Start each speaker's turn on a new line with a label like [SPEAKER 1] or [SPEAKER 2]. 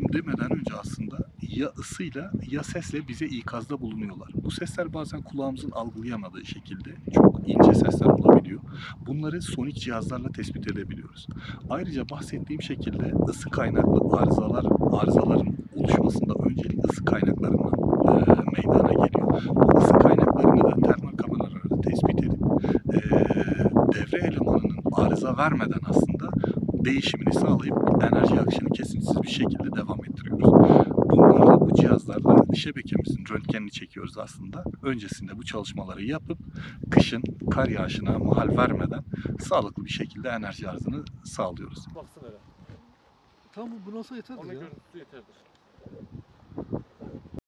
[SPEAKER 1] demeden önce aslında ya ısıyla ya sesle bize ikazda bulunuyorlar. Bu sesler bazen kulağımızın algılayamadığı şekilde çok ince sesler olabiliyor. Bunları sonik cihazlarla tespit edebiliyoruz. Ayrıca bahsettiğim şekilde ısı kaynaklı arızaların oluşmasında öncelik ısı kaynaklarından meydana geliyor. Bu ısı kaynaklarını da termal kameralarla tespit edip devre elemanının arıza vermeden aslında değişimini sağlayıp enerji akışını kesintisiz bir şekilde devam ettiriyoruz. Bunlarla, bu cihazlarla şebekemizin röntgenini çekiyoruz aslında. Öncesinde bu çalışmaları yapıp kışın kar yağışına mahal vermeden sağlıklı bir şekilde enerji arzını sağlıyoruz.
[SPEAKER 2] Baksın hele.
[SPEAKER 3] Tam bu nasıl yeterdir
[SPEAKER 2] Onun
[SPEAKER 3] ya?
[SPEAKER 2] görüntüsü yeterdir.